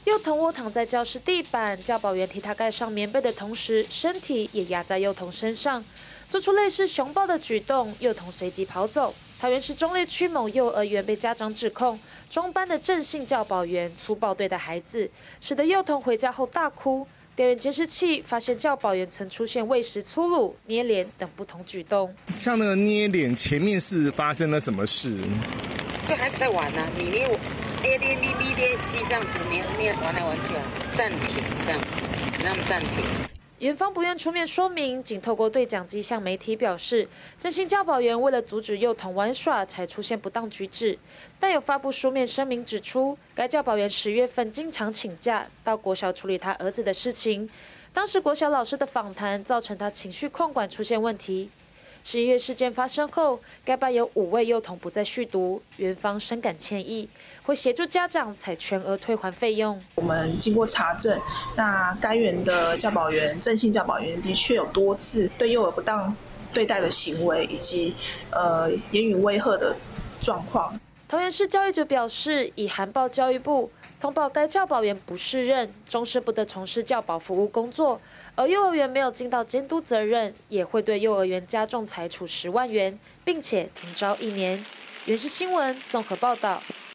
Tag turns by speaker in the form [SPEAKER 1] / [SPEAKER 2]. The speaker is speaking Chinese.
[SPEAKER 1] 幼童窝躺在教室地板，教保员替他盖上棉被的同时，身体也压在幼童身上，做出类似熊抱的举动，幼童随即跑走。桃园市中坜区某幼儿园被家长指控，中班的郑姓教保员粗暴对待孩子，使得幼童回家后大哭。调研监视器发现教保员曾出现喂食粗鲁、捏脸等不同举动。
[SPEAKER 2] 像那个捏脸，前面是发生了什么事？
[SPEAKER 3] 就孩子在玩啊，你捏我 A 捏 B B 捏 C 这样子捏玩来玩去啊，暂停这样，让他们暂停。
[SPEAKER 1] 园方不愿出面说明，仅透过对讲机向媒体表示，郑姓教保员为了阻止幼童玩耍才出现不当举止，但有发布书面声明指出，该教保员10月份经常请假到国小处理他儿子的事情，当时国小老师的访谈造成他情绪控管出现问题。11月事件发生后，该班有5位幼童不再续读，园方深感歉意，会协助家长采全额退还费用。
[SPEAKER 4] 我们经过查证，那该园的教保员郑姓教保员的确有多次对幼儿不当对待的行为，以及言语威吓的状况。
[SPEAKER 1] 桃园市教育局表示，已函报教育部，通报该教保员不适任，终身不得从事教保服务工作。而幼儿园没有尽到监督责任，也会对幼儿园加重裁处10万元，并且停招1年。原视新闻综合报道。